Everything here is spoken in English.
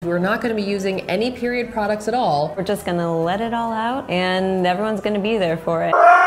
We're not going to be using any period products at all. We're just going to let it all out and everyone's going to be there for it.